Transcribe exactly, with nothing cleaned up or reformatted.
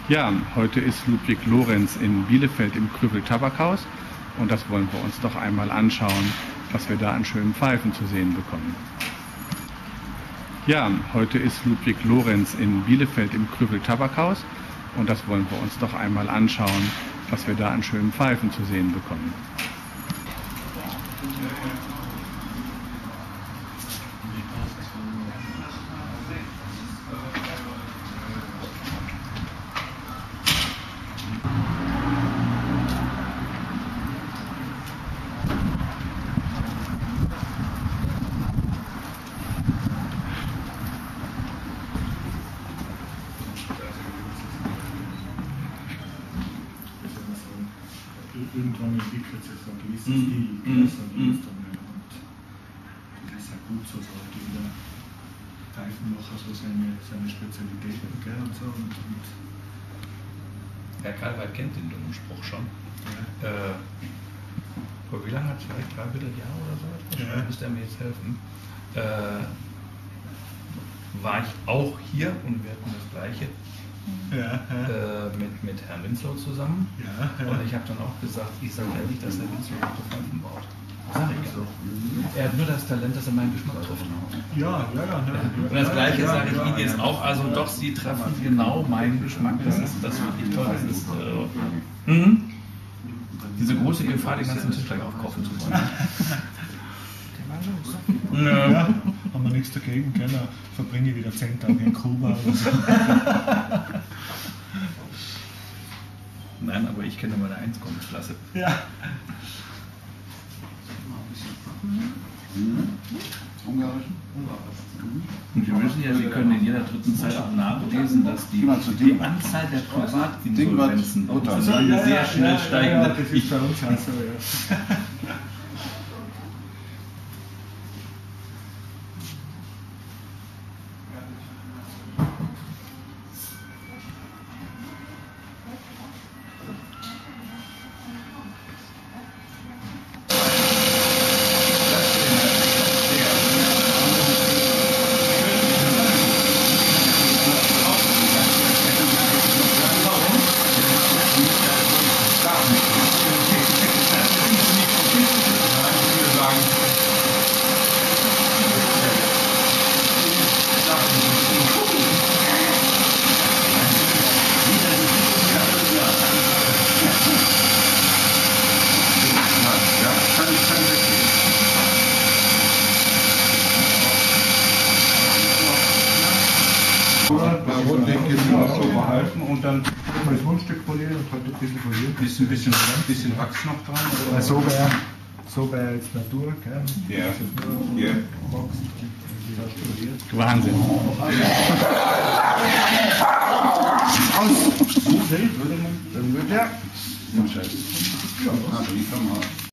Ja, heute ist Ludwig Lorenz in Bielefeld im Krüppel Tabakhaus und das wollen wir uns doch einmal anschauen, was wir da an schönen Pfeifen zu sehen bekommen. Ja, heute ist Ludwig Lorenz in Bielefeld im Krüppel Tabakhaus und das wollen wir uns doch einmal anschauen, was wir da an schönen Pfeifen zu sehen bekommen. Irgendwann entwickelt sich so ein gewisses Mm, Stil, mm, so ein mm. Instrument. Und das ist ja gut so, so hat jeder Pfeifenmacher so seine, seine Spezialitäten, gell, und so. Und, und Herr Kalweit kennt den dummen Spruch schon. ja. Äh, vor wie lange hat es vielleicht dreiviertel Jahr oder so? Ja. Müsste er mir jetzt helfen. Äh, war ich auch hier und wir hatten das Gleiche Ja, ja. äh, mit, mit Herrn Winslow zusammen. Ja, ja. Und ich habe dann auch gesagt, ich sage ja nicht, dass Herr Winslow gute Pfeifen baut. Sag ich ja. Er hat nur das Talent, dass er meinen Geschmack trifft. Ja, ja, ja. Ne, Und das Gleiche ja, sage ich ja, Ihnen jetzt ja. auch. Also doch, Sie treffen genau meinen Geschmack. Das ist das wirklich toll. Das ist, äh, mhm. Diese große Gefahr, den ganzen Tisch gleich aufkaufen zu wollen. Ja, ja, haben wir nichts dagegen, gell? Da verbringe ich wieder zehn Tage in Kuba oder so. Nein, aber ich kenne meine Einkommensklasse. Ja. Ungarischen? Und wir wissen ja, Sie können in jeder dritten Zeit auch nachlesen, dass die, die Anzahl der Privatinsolvenzen Ding, was- so eine sehr schnell steigende. Das ist bei uns auch so, ja. Ja, kann ich, kann ich weggehen. Das Rotweg ist auch so behalten und dann das Mundstück polieren und halt ein bisschen polieren. Ist ein bisschen, bisschen Wachs noch dran? Weil so wäre so wär jetzt Natur, gell? Ja. Das ist nur Ja. Wachs, die restauriert. Wahnsinn. Aus! Gut, würde man, dann wird ja. Ja, scheiße. Ja, die kann man.